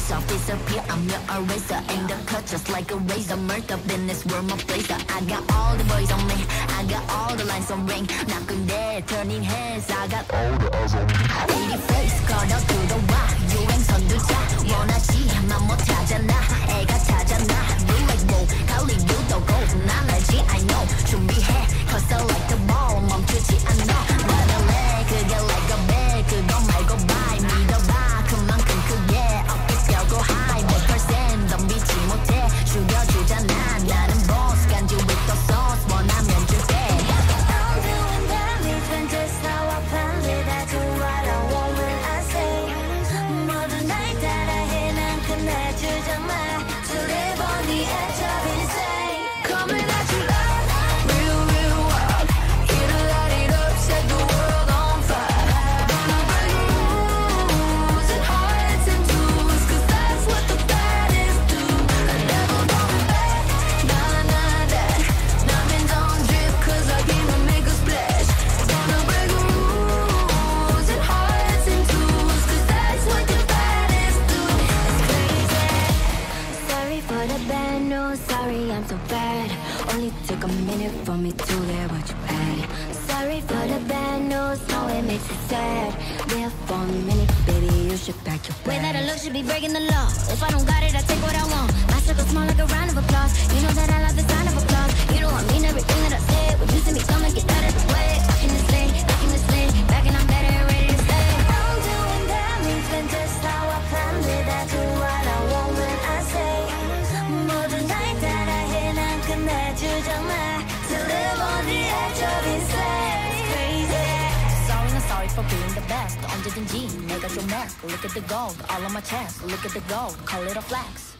face off, disappear. I'm your eraser. Ain't the cut just like a razor. Murked up in this world, my blazer. I got all the boys on me. I got all the lines on ring. Knocking dead, turning heads. I got all the eyes on me. Pretty face, 걸어 들어와. 유행선두자. 원하지만 못하잖아. 애가 타잖아. You like whoa. 갈리 유도 go. 난 알지, I know. 준비해. Cause I like the ball. 멈추지 않아. 나는 내 그게 like a bag. 그거 말고 bye. 믿어봐. 그만큼 크게. 어깨 펴고 high. 100% 덤비지 못해. 죽여주잖아. 나는 boss. 간지 with the sauce. 원하면 줄게. I'm doing damage just how I planned it. I do what I want when I say. 모든 날 따라해. 난 끝내주잖아. To live on the edge of insane. Coming at you loud. Real, real wild. It'll light it up. Set the world on fire. Gonna break rules and hearts and tools. Cause that's what the baddest do. I never going back. Nah, nah, that. Diamonds on drip. Cause I came to make a splash. Gonna break rules and hearts and tools. Cause that's what the baddest do. It's crazy. Sorry for the bad news. Sorry, I'm so bad. Only took a minute for me to get what you had. Sorry for the bad news. No, it makes it sad. There for a minute, baby, you should pack your bags. Way that I look should be breaking the law. If I don't got it, I take what I want. My circle small like a round of applause. You know that I love the sound of applause. You know I mean everything that I say. When you see me come and get out of the way. Back in this lane, back in this lane. Back and I'm better and ready to stay. I'm doing damage and just how I planned it. I do what I want when I say. 모든 날 따라해. 난 끝내주잖아. To live on the edge of insane. It's crazy. Sorry, not sorry for being the best. 언제든지 내가 좀 mess. Look at the gold, all on my chest. Look at the gold, call it a flex.